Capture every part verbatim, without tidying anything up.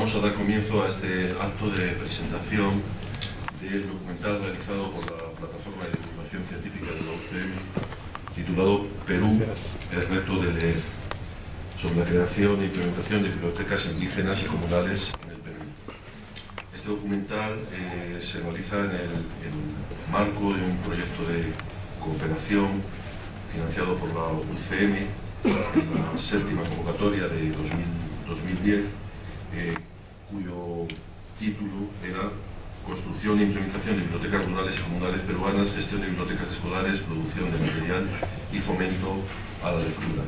vamos a dar comienzo a este acto de presentación del documental realizado por la Plataforma de Divulgación Científica de la U C M, titulado Perú, el reto de leer, sobre la creación e implementación de bibliotecas indígenas y comunales en el Perú. Este documental eh, se realiza en el, en el marco de un proyecto de cooperación financiado por la U C M en la séptima convocatoria de dos mil diez, eh, cuyo título era Construcción e implementación de bibliotecas rurales y comunales peruanas, gestión de bibliotecas escolares, producción de material y fomento a la lectura.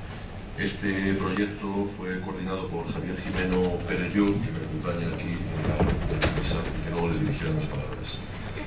Este proyecto fue coordinado por Javier Jimeno Perelló, que me acompaña aquí en la, en la mesa y que luego les dirigirá unas palabras.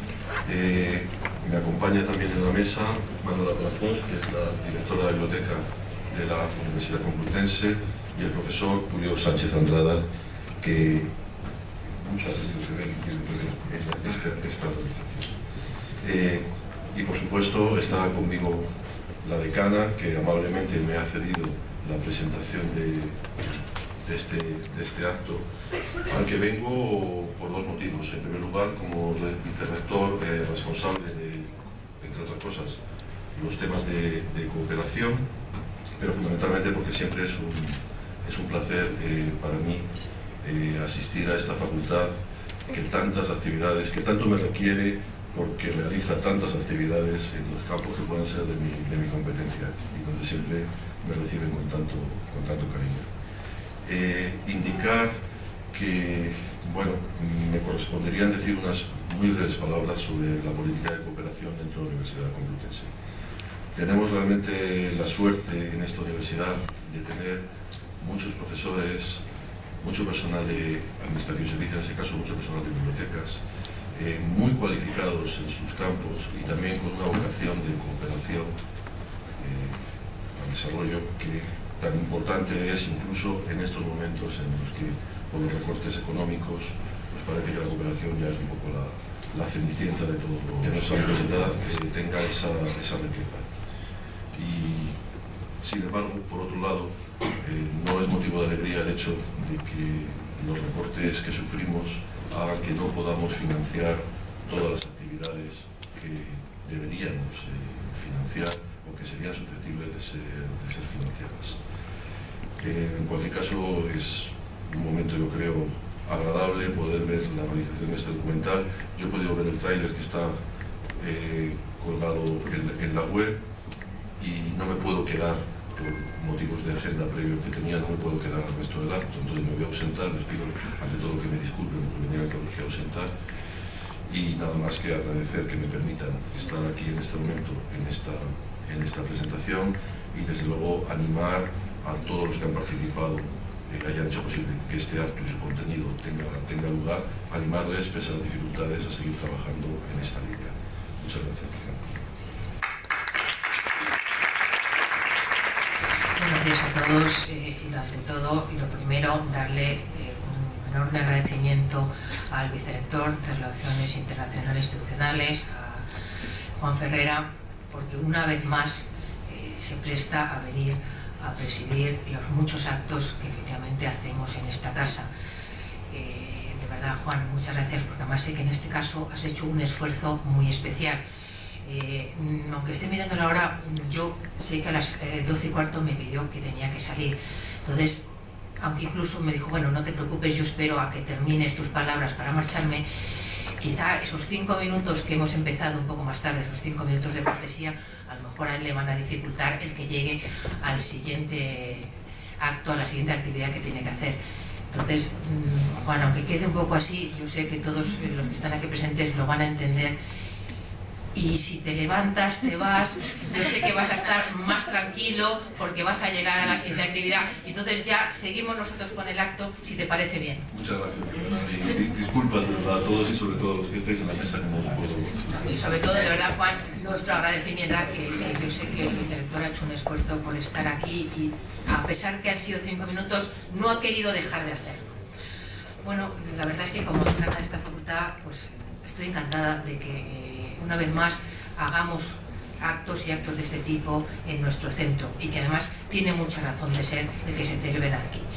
Eh, me acompaña también en la mesa Manuela Palafox, que es la directora de la biblioteca de la Universidad Complutense, y el profesor Julio Sánchez Andrada, que muchas veces tiene esta, esta organización. Eh, y por supuesto está conmigo la decana, que amablemente me ha cedido la presentación de, de, este, de este acto, al que vengo por dos motivos. En primer lugar, como vicerrector eh, responsable de, entre otras cosas, los temas de, de cooperación, pero fundamentalmente porque siempre es un, es un placer eh, para mí eh, asistir a esta facultad que tantas actividades, que tanto me requiere porque realiza tantas actividades en los campos que puedan ser de mi, de mi competencia y donde siempre me reciben con tanto, con tanto cariño. Eh, indicar que, bueno, me corresponderían decir unas muy breves palabras sobre la política de cooperación dentro de la Universidad Complutense. Tenemos realmente la suerte en esta universidad de tener muchos profesores, mucho personal de administración y servicios, en este caso mucho personal de bibliotecas, eh, muy cualificados en sus campos y también con una vocación de cooperación eh, al desarrollo que tan importante es incluso en estos momentos en los que por los recortes económicos nos parece que la cooperación ya es un poco la, la cenicienta de todo lo que nuestra universidad eh, tenga esa, esa riqueza. Y sin embargo, por otro lado, eh, no es motivo de alegría el hecho de que los recortes que sufrimos hagan que no podamos financiar todas las actividades que deberíamos eh, financiar o que serían susceptibles de ser, de ser financiadas. Eh, en cualquier caso, es un momento, yo creo, agradable poder ver la realización de este documental. Yo he podido ver el tráiler que está eh, colgado en, en la web, y no me puedo quedar, por motivos de agenda previo que tenía, no me puedo quedar al resto del acto, entonces me voy a ausentar. Les pido ante todo que me disculpen porque me tenga que ausentar, y nada más que agradecer que me permitan estar aquí en este momento, en esta, en esta presentación, y desde luego animar a todos los que han participado, eh, hayan hecho posible que este acto y su contenido tenga, tenga lugar, animarles, pese a las dificultades, a seguir trabajando en esta línea. Muchas gracias. Buenos días a todos, eh, y ante todo, y lo primero, darle eh, un enorme agradecimiento al vicerrector de Relaciones Internacionales Institucionales, a Juan Ferrera, porque una vez más eh, se presta a venir a presidir los muchos actos que efectivamente hacemos en esta casa. Eh, de verdad, Juan, muchas gracias, porque además sé que en este caso has hecho un esfuerzo muy especial. Eh, aunque esté mirando la hora, yo sé que a las eh, doce y cuarto me pidió que tenía que salir. Entonces, aunque incluso me dijo, bueno, no te preocupes, yo espero a que termines tus palabras para marcharme, quizá esos cinco minutos que hemos empezado un poco más tarde, esos cinco minutos de cortesía, a lo mejor a él le van a dificultar el que llegue al siguiente acto, a la siguiente actividad que tiene que hacer. Entonces, mmm, Juan, aunque quede un poco así, yo sé que todos los que están aquí presentes lo van a entender. Y si te levantas, te vas, yo sé que vas a estar más tranquilo porque vas a llegar a la siguiente actividad. Entonces ya seguimos nosotros con el acto, si te parece bien. Muchas gracias, de verdad. Y disculpas de verdad a todos y sobre todo a los que estáis en la mesa que no os puedo explicar. Y sobre todo, de verdad, Juan, nuestro agradecimiento, que, que yo sé que el vicerrector ha hecho un esfuerzo por estar aquí y a pesar que han sido cinco minutos, no ha querido dejar de hacerlo. Bueno, la verdad es que como decana de esta facultad, pues estoy encantada de que una vez más hagamos actos y actos de este tipo en nuestro centro, y que además tiene mucha razón de ser el que se celebren aquí.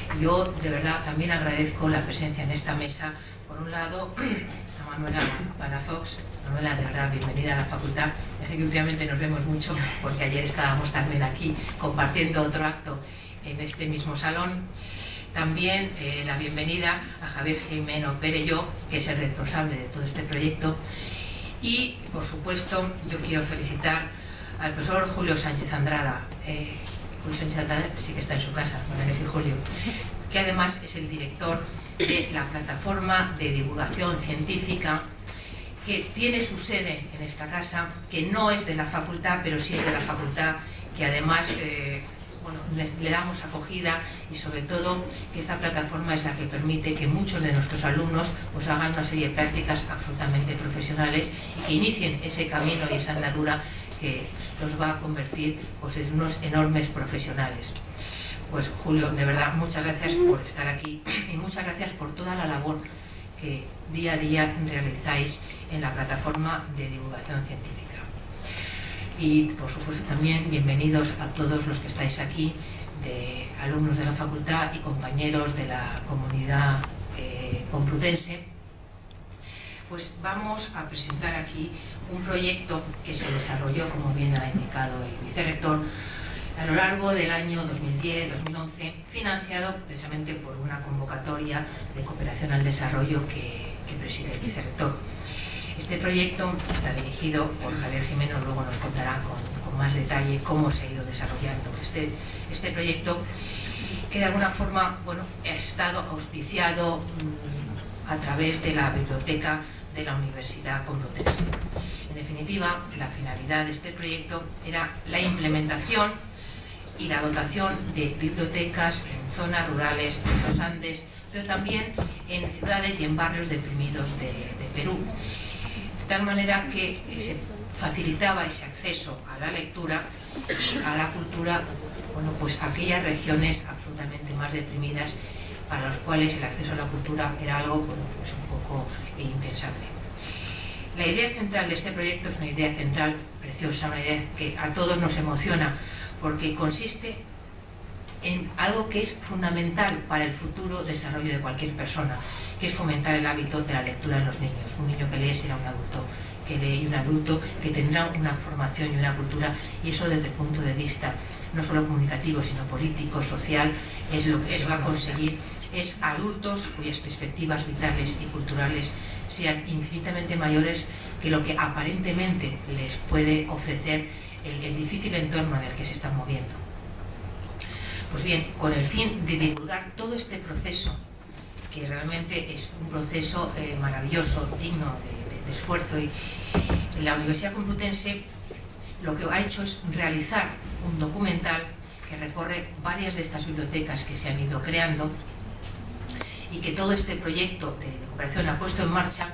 Yo de verdad también agradezco la presencia en esta mesa, por un lado, a Manuela Palafox. Manuela, de verdad, bienvenida a la facultad. Ya sé que últimamente nos vemos mucho, porque ayer estábamos también aquí compartiendo otro acto en este mismo salón. También eh, la bienvenida a Javier Jimeno Perelló, que es el responsable de todo este proyecto. Y, por supuesto, yo quiero felicitar al profesor Julio Sánchez Andrada. Eh, Julio Sánchez Andrada sí que está en su casa, ¿verdad que sí, Julio? Que además es el director de la plataforma de divulgación científica, que tiene su sede en esta casa, que no es de la facultad, pero sí es de la facultad, que además eh, bueno, le, le damos acogida, y sobre todo que esta plataforma es la que permite que muchos de nuestros alumnos pues, hagan una serie de prácticas absolutamente profesionales y que inicien ese camino y esa andadura que los va a convertir pues, en unos enormes profesionales. Pues Julio, de verdad, muchas gracias por estar aquí y muchas gracias por toda la labor que día a día realizáis en la plataforma de divulgación científica. Y por supuesto también bienvenidos a todos los que estáis aquí, de alumnos de la facultad y compañeros de la comunidad eh, complutense. Pues vamos a presentar aquí un proyecto que se desarrolló, como bien ha indicado el vicerrector, a lo largo del año dos mil diez dos mil once, financiado precisamente por una convocatoria de cooperación al desarrollo que, que preside el vicerrector. Este proyecto está dirigido por Javier Jimeno, luego nos contará con, con más detalle cómo se ha ido desarrollando este, este proyecto, que de alguna forma bueno, ha estado auspiciado mmm, a través de la biblioteca de la Universidad Complutense. En definitiva, la finalidad de este proyecto era la implementación y la dotación de bibliotecas en zonas rurales de los Andes, pero también en ciudades y en barrios deprimidos de, de Perú, de tal manera que se facilitaba ese acceso a la lectura y a la cultura, bueno, pues aquellas regiones absolutamente más deprimidas, para las cuales el acceso a la cultura era algo, bueno, pues un poco impensable. La idea central de este proyecto es una idea central preciosa, una idea que a todos nos emociona, porque consiste en algo que es fundamental para el futuro desarrollo de cualquier persona, que es fomentar el hábito de la lectura en los niños. Un niño que lee será un adulto que lee y un adulto que tendrá una formación y una cultura, y eso desde el punto de vista no solo comunicativo, sino político, social, es lo que se va a conseguir, es adultos cuyas perspectivas vitales y culturales sean infinitamente mayores que lo que aparentemente les puede ofrecer el, el difícil entorno en el que se están moviendo. Pues bien, con el fin de divulgar todo este proceso, que realmente es un proceso eh, maravilloso, digno de, de, de esfuerzo, y la Universidad Complutense lo que ha hecho es realizar un documental que recorre varias de estas bibliotecas que se han ido creando, y que todo este proyecto de, de cooperación ha puesto en marcha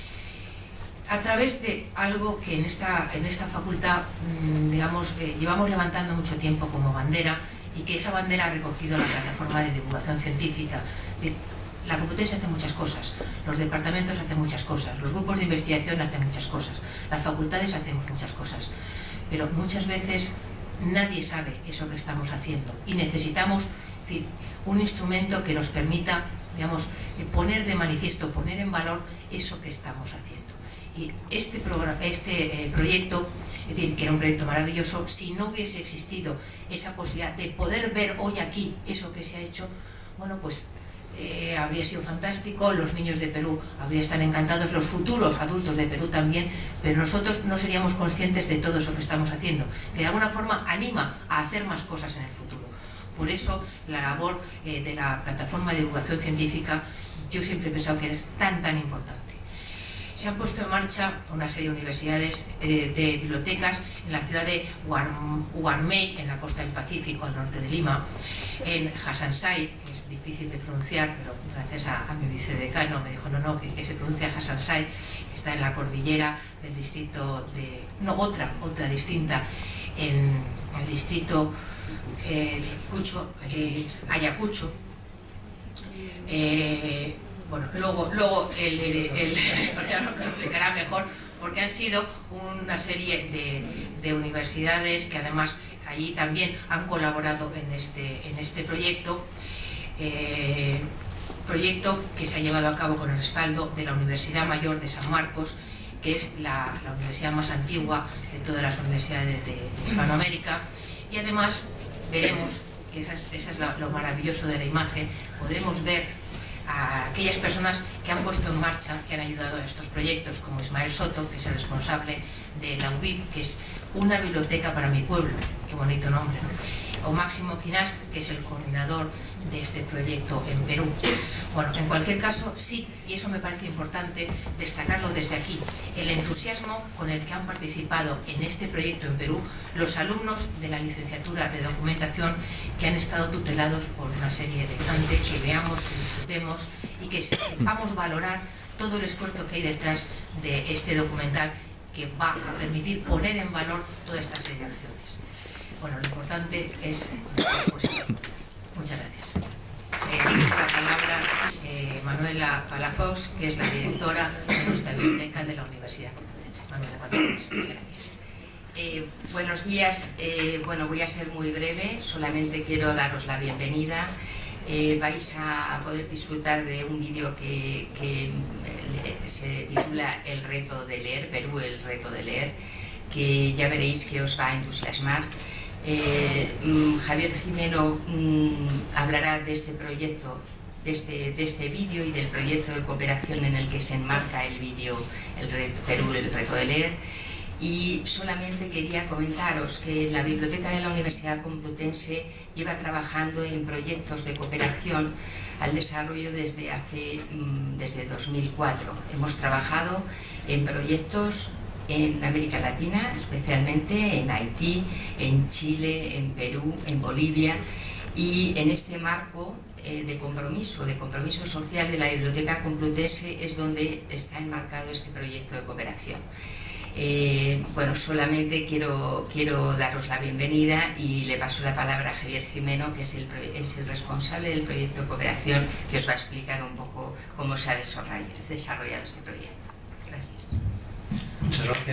a través de algo que en esta, en esta facultad, mmm, digamos, eh, llevamos levantando mucho tiempo como bandera, y que esa bandera ha recogido la plataforma de divulgación científica. La Complutense hace muchas cosas, los departamentos hacen muchas cosas, los grupos de investigación hacen muchas cosas, las facultades hacemos muchas cosas, pero muchas veces nadie sabe eso que estamos haciendo, y necesitamos, es decir, un instrumento que nos permita, digamos, poner de manifiesto, poner en valor eso que estamos haciendo. Y este, este eh, proyecto, es decir, que era un proyecto maravilloso, si no hubiese existido esa posibilidad de poder ver hoy aquí eso que se ha hecho, bueno, pues eh, habría sido fantástico, los niños de Perú habrían estado encantados, los futuros adultos de Perú también, pero nosotros no seríamos conscientes de todo eso que estamos haciendo, que de alguna forma anima a hacer más cosas en el futuro. Por eso la labor eh, de la plataforma de divulgación científica, yo siempre he pensado que es tan tan importante. Se han puesto en marcha una serie de universidades, eh, de bibliotecas en la ciudad de Huarmey, en la costa del Pacífico, al norte de Lima, en Hasansai, que es difícil de pronunciar, pero gracias a, a mi vicedecano me dijo no, no, que, que se pronuncia Hasansai, que está en la cordillera del distrito de... no, otra, otra distinta, en el distrito eh, de Cucho, eh, Ayacucho. Eh, Bueno, luego, luego el, el, el, o sea, lo explicará mejor, porque han sido una serie de, de universidades que además allí también han colaborado en este, en este proyecto. eh, proyecto que se ha llevado a cabo con el respaldo de la Universidad Mayor de San Marcos, que es la, la universidad más antigua de todas las universidades de, de Hispanoamérica, y además veremos, que esa es, esa es lo, lo maravilloso de la imagen, podremos ver a aquellas personas que han puesto en marcha, que han ayudado a estos proyectos, como Ismael Soto, que es el responsable de la U B I P, que es una biblioteca para mi pueblo, qué bonito nombre, ¿no? O Máximo Quinast, que es el coordinador de este proyecto en Perú. Bueno, en cualquier caso, sí, y eso me parece importante destacarlo desde aquí, el entusiasmo con el que han participado en este proyecto en Perú los alumnos de la licenciatura de documentación, que han estado tutelados por una serie de docentes, que veamos, que disfrutemos y que sepamos valorar todo el esfuerzo que hay detrás de este documental, que va a permitir poner en valor toda esta serie de acciones. Bueno, lo importante es... Muchas gracias. Eh, la palabra eh, Manuela Palafox, que es la directora de nuestra biblioteca de la Universidad Complutense. Manuela Palafox, gracias. Eh, buenos días. Eh, bueno, voy a ser muy breve, solamente quiero daros la bienvenida. Eh, vais a poder disfrutar de un vídeo que, que eh, se titula El reto de leer, Perú, el reto de leer, que ya veréis que os va a entusiasmar. Eh, Javier Jimeno mmm, hablará de este proyecto, de este, de este vídeo y del proyecto de cooperación en el que se enmarca el vídeo el reto, Perú, el reto de leer. Y solamente quería comentaros que la Biblioteca de la Universidad Complutense lleva trabajando en proyectos de cooperación al desarrollo desde hace mmm, desde dos mil cuatro. Hemos trabajado en proyectos en América Latina, especialmente en Haití, en Chile, en Perú, en Bolivia, y en este marco eh, de compromiso, de compromiso social de la Biblioteca Complutense es donde está enmarcado este proyecto de cooperación. Eh, bueno, solamente quiero, quiero daros la bienvenida y le paso la palabra a Javier Jimeno, que es el, es el responsable del proyecto de cooperación, que os va a explicar un poco cómo se ha desarrollado este proyecto. Muchas gracias.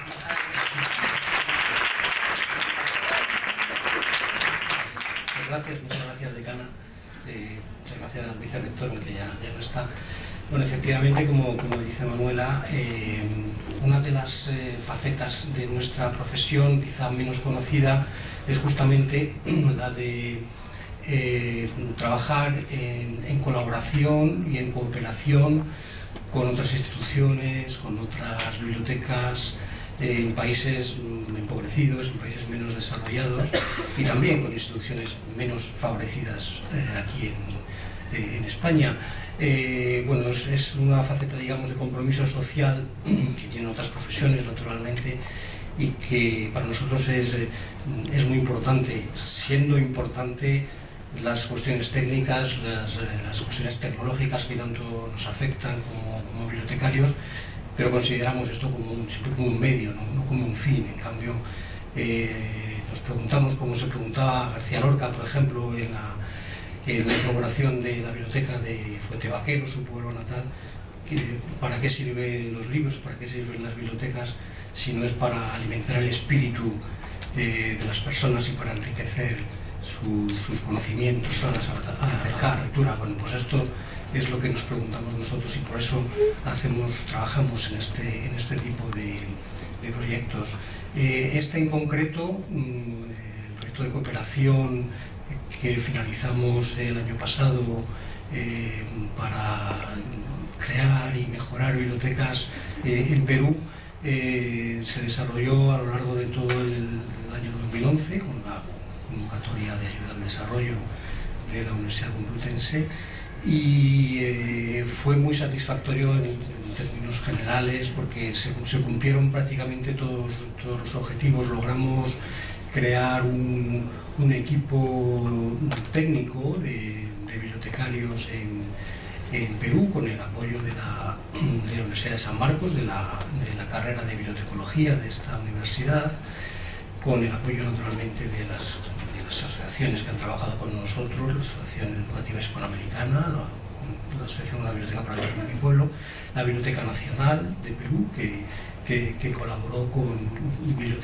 Muchas gracias, muchas gracias, decana. Eh, muchas gracias al vicerrector, que ya, ya no está. Bueno, efectivamente, como, como dice Manuela, eh, una de las eh, facetas de nuestra profesión, quizá menos conocida, es justamente la de eh, trabajar en, en colaboración y en cooperación con otras instituciones, con otras bibliotecas eh, en países empobrecidos, en países menos desarrollados, y también con instituciones menos favorecidas eh, aquí en, eh, en España. Eh, bueno, es, es una faceta, digamos, de compromiso social que tienen otras profesiones, naturalmente, y que para nosotros es, es muy importante, siendo importante las cuestiones técnicas, las, las cuestiones tecnológicas que tanto nos afectan como, como bibliotecarios, pero consideramos esto como un, siempre como un medio, no, no como un fin. En cambio, eh, nos preguntamos, como se preguntaba García Lorca, por ejemplo, en la, en la inauguración de la biblioteca de Fuente Vaquero, su pueblo natal, que, ¿para qué sirven los libros, para qué sirven las bibliotecas, si no es para alimentar el espíritu eh, de las personas y para enriquecer Sus, sus conocimientos a, a acercar la lectura? Bueno, pues esto es lo que nos preguntamos nosotros y por eso hacemos, trabajamos en este, en este tipo de, de proyectos. Eh, este en concreto, el proyecto de cooperación que finalizamos el año pasado eh, para crear y mejorar bibliotecas eh, en Perú, eh, se desarrolló a lo largo de todo el año dos mil once con la convocatoria de ayuda al desarrollo de la Universidad Complutense y eh, fue muy satisfactorio en, en términos generales porque se, se cumplieron prácticamente todos, todos los objetivos. Logramos crear un, un equipo técnico de, de bibliotecarios en, en Perú con el apoyo de la, de la Universidad de San Marcos, de la, de la carrera de bibliotecología de esta universidad, con el apoyo naturalmente de las, de las asociaciones que han trabajado con nosotros, la Asociación Educativa Hispanoamericana, la, la Asociación de la Biblioteca para el mi pueblo, la Biblioteca Nacional de Perú, que, que, que colaboró con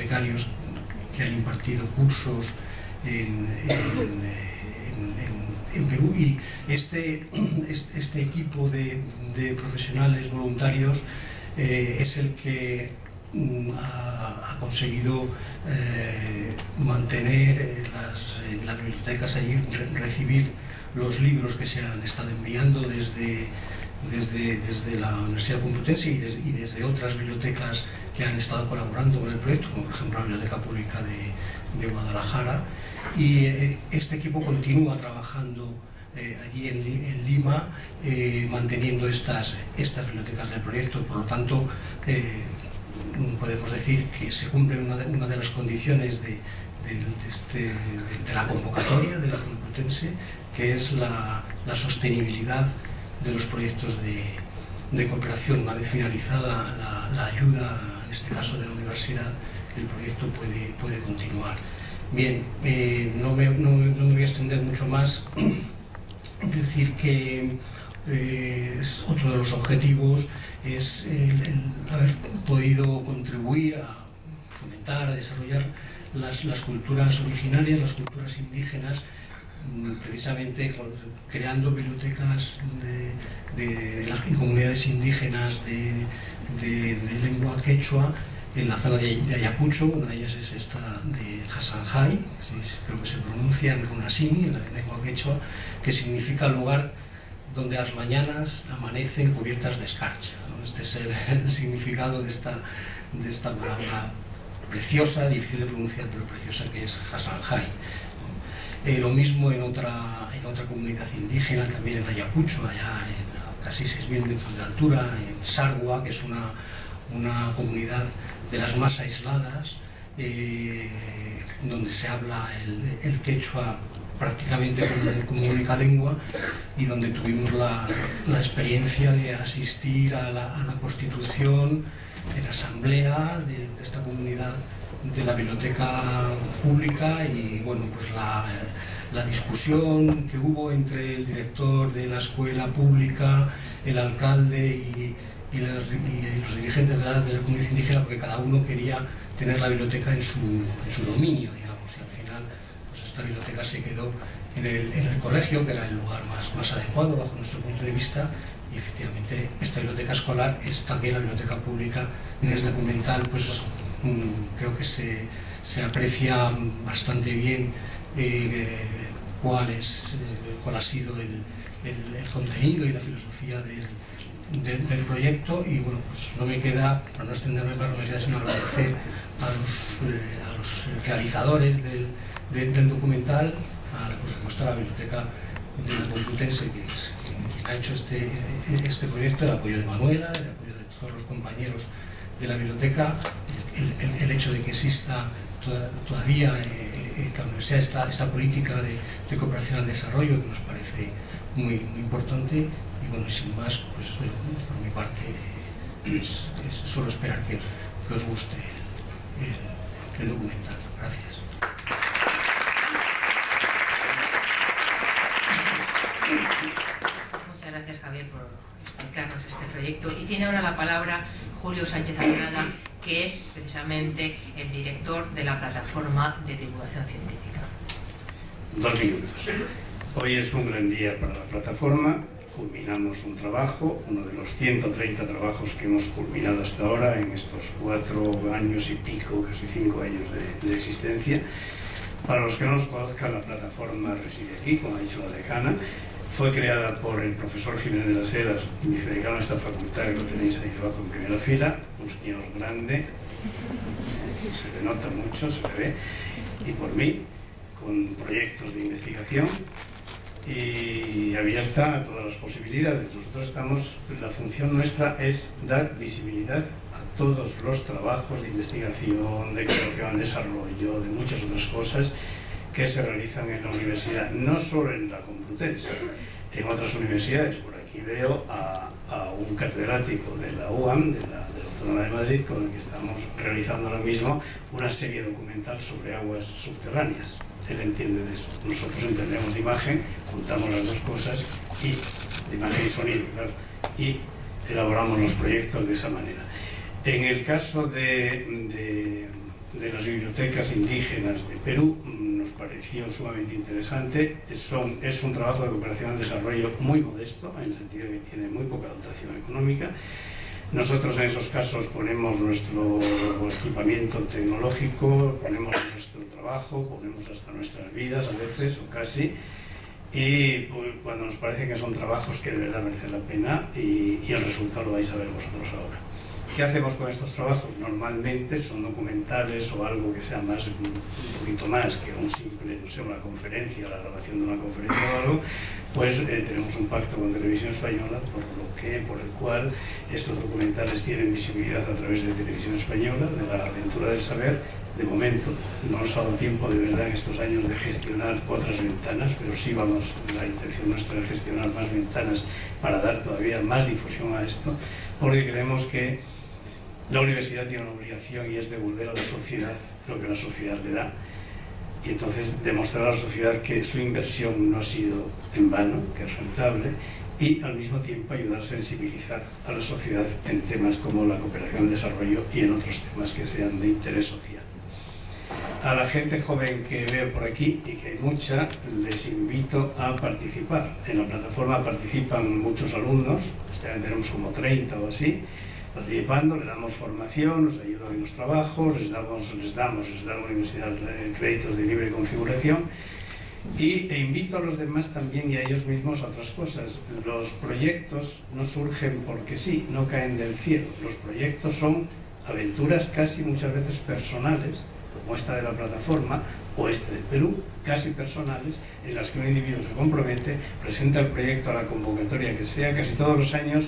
bibliotecarios que han impartido cursos en, en, en, en, en Perú, y este, este equipo de, de profesionales voluntarios eh, es el que mm, ha, ha conseguido eh, mantener eh, las, eh, las bibliotecas allí, re recibir los libros que se han estado enviando desde, desde, desde la Universidad Complutense y, des, y desde otras bibliotecas que han estado colaborando con el proyecto, como por ejemplo la Biblioteca Pública de, de Guadalajara. Y eh, este equipo continúa trabajando eh, allí en, en Lima, eh, manteniendo estas, estas bibliotecas del proyecto. Por lo tanto, eh, podemos decir que se cumple una de, una de las condiciones de, de, de, este, de, de la convocatoria de la Complutense, que es la, la sostenibilidad de los proyectos de, de cooperación. Una vez finalizada la, la ayuda, en este caso de la universidad, el proyecto puede, puede continuar. Bien, eh, no, me, no, no me voy a extender mucho más. Decir que eh, otro de los objetivos es el, el haber podido contribuir a fomentar, a desarrollar las, las culturas originarias, las culturas indígenas, precisamente creando bibliotecas de, de, de las comunidades indígenas de, de, de lengua quechua en la zona de, de Ayacucho. Una de ellas es esta de Hasanjay, sí, creo que se pronuncia en Runasimi, en la lengua quechua, que significa lugar donde las mañanas amanecen cubiertas de escarcha, ¿no? Este es el, el significado de esta, de esta palabra preciosa, difícil de pronunciar, pero preciosa, que es Hasanjay. Eh, lo mismo en otra, en otra comunidad indígena, también en Ayacucho, allá en casi seis mil metros de altura, en Sargua, que es una, una comunidad de las más aisladas, eh, donde se habla el, el quechua prácticamente como, como única lengua, y donde tuvimos la, la experiencia de asistir a la, a la constitución, en la asamblea de, de esta comunidad, de la biblioteca pública, y bueno, pues la, la discusión que hubo entre el director de la escuela pública, el alcalde y, y, los, y los dirigentes de la, de la comunidad indígena, porque cada uno quería tener la biblioteca en su, en su dominio, digamos, y al final pues esta biblioteca se quedó en el, en el colegio, que era el lugar más, más adecuado bajo nuestro punto de vista. Y efectivamente esta biblioteca escolar es también la biblioteca pública. En este documental pues creo que se, se aprecia bastante bien eh, cuál, es, eh, cuál ha sido el, el, el contenido y la filosofía del, del, del proyecto. Y bueno, pues no me queda, para no extenderme más, no me queda sino agradecer a los, eh, a los realizadores del, del, del documental, a, por supuesto a la Biblioteca de la Complutense, que, es, que ha hecho este, este proyecto, el apoyo de Manuela, el apoyo de todos los compañeros de la biblioteca, el, el, el hecho de que exista toda, todavía eh, en la universidad esta, esta política de, de cooperación al desarrollo, que nos parece muy, muy importante. Y bueno, sin más, pues por mi parte es, es solo esperar que, que os guste el, el, el documental. Gracias. Muchas gracias, Javier, por explicarnos este proyecto. Y tiene ahora la palabra Julio Sánchez Andrada, que es precisamente el director de la plataforma de divulgación científica. Dos minutos. Hoy es un gran día para la plataforma. Culminamos un trabajo, uno de los ciento treinta trabajos que hemos culminado hasta ahora en estos cuatro años y pico, casi cinco años de, de existencia. Para los que no nos conozcan, la plataforma reside aquí, como ha dicho la decana. Fue creada por el profesor Jiménez de las Heras, vicedecano de esta facultad, que lo tenéis ahí abajo en primera fila, un señor grande, se le nota mucho, se le ve, y por mí, con proyectos de investigación y abierta a todas las posibilidades. Nosotros estamos, la función nuestra es dar visibilidad a todos los trabajos de investigación, de cooperación al desarrollo, de muchas otras cosas que se realizan en la universidad, no solo en la Complutense, en otras universidades. Por aquí veo a, a un catedrático de la U A M, de la, de la Autónoma de Madrid, con el que estamos realizando ahora mismo una serie documental sobre aguas subterráneas. Él entiende de eso. Nosotros entendemos de imagen, juntamos las dos cosas, y de imagen y sonido, claro, y elaboramos los proyectos de esa manera. En el caso de, de, de las bibliotecas indígenas de Perú nos pareció sumamente interesante. Son, es un trabajo de cooperación al desarrollo muy modesto, en el sentido de que tiene muy poca dotación económica. Nosotros en esos casos ponemos nuestro equipamiento tecnológico, ponemos nuestro trabajo, ponemos hasta nuestras vidas a veces o casi, y cuando nos parece que son trabajos que de verdad merecen la pena, y, y el resultado lo vais a ver vosotros ahora. ¿Qué hacemos con estos trabajos? Normalmente son documentales o algo que sea más, un poquito más que un simple, no sé, una conferencia, la grabación de una conferencia o algo. Pues eh, tenemos un pacto con Televisión Española, por lo que, por el cual estos documentales tienen visibilidad a través de Televisión Española, de la aventura del saber. De momento no nos ha dado tiempo de verdad en estos años de gestionar otras ventanas, pero sí vamos, la intención nuestra es gestionar más ventanas para dar todavía más difusión a esto, porque creemos que la universidad tiene una obligación, y es devolver a la sociedad lo que la sociedad le da, y entonces demostrar a la sociedad que su inversión no ha sido en vano, que es rentable, y al mismo tiempo ayudar a sensibilizar a la sociedad en temas como la cooperación al desarrollo y en otros temas que sean de interés social. A la gente joven que veo por aquí, y que hay mucha, les invito a participar. En la plataforma participan muchos alumnos, este año tenemos como treinta o así, participando, le damos formación, nos ayudan en los trabajos, les damos, les damos, les da la universidad créditos de libre configuración, y e invito a los demás también y a ellos mismos a otras cosas. Los proyectos no surgen porque sí, no caen del cielo. Los proyectos son aventuras casi muchas veces personales, como esta de la plataforma o este del Perú, casi personales, en las que un individuo se compromete, presenta el proyecto a la convocatoria que sea. Casi todos los años,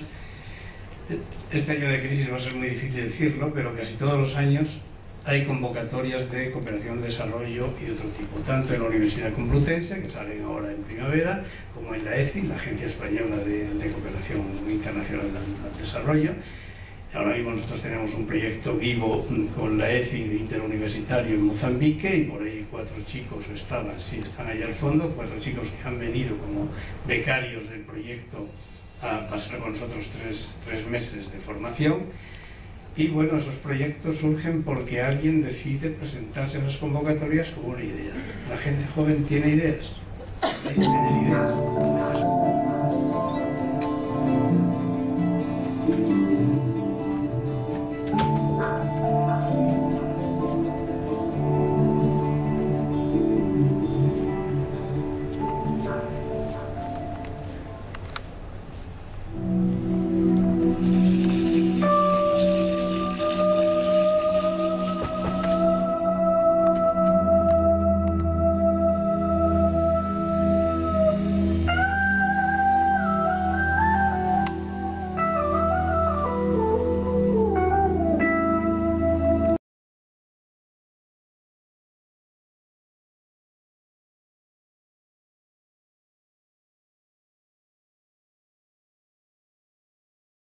este año de crisis va a ser muy difícil decirlo, pero casi todos los años hay convocatorias de cooperación, desarrollo y de otro tipo, tanto en la Universidad Complutense, que salen ahora en primavera, como en la E C I, la Agencia Española de, de Cooperación Internacional al Desarrollo. Ahora mismo nosotros tenemos un proyecto vivo con la E C I de interuniversitario en Mozambique, y por ahí cuatro chicos, o estaban, sí, están ahí al fondo, cuatro chicos que han venido como becarios del proyecto a pasar con nosotros tres, tres meses de formación. Y bueno, esos proyectos surgen porque alguien decide presentarse en las convocatorias con una idea. La gente joven tiene ideas, podéis tener ideas.